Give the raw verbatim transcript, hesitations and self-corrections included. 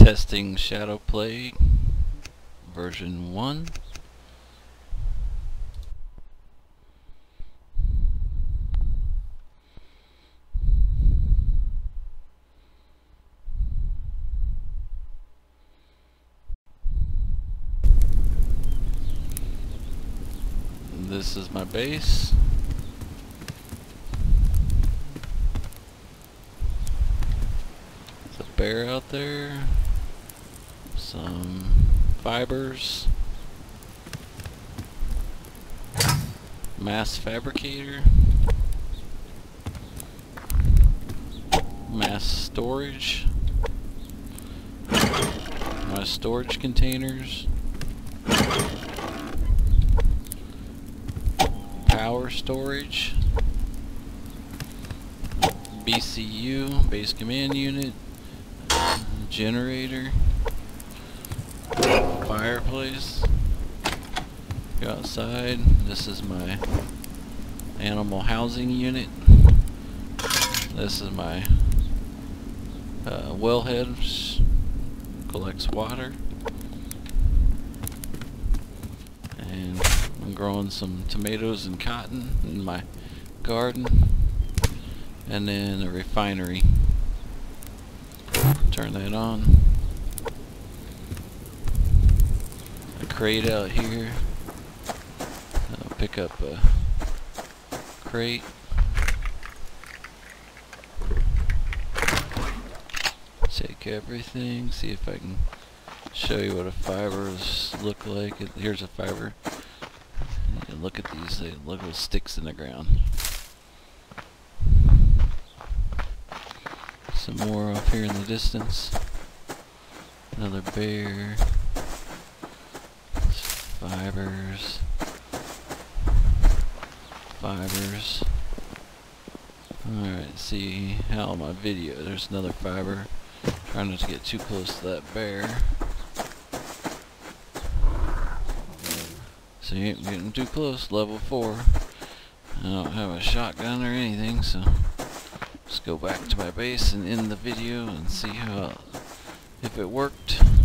Testing Shadow Play version one. This is my base. There's a bear out there. Some fibers. Mass fabricator. Mass storage. My storage containers. Power storage. B C U, base command unit. Generator. Fireplace. Go outside. This is my animal housing unit. This is my uh, wellhead, which collects water. And I'm growing some tomatoes and cotton in my garden. And then a refinery. Turn that on. A crate out here. I'll pick up a crate. Take everything. See if I can show you what a fibers look like. Here's a fiber. And look at these. They look like sticks in the ground. Some more off here in the distance. Another bear. Fibers. Fibers. Alright, see how my video. There's another fiber. Trying not to get too close to that bear. So you ain't getting too close. Level four. I don't have a shotgun or anything, so just go back to my base and end the video and see how if it worked.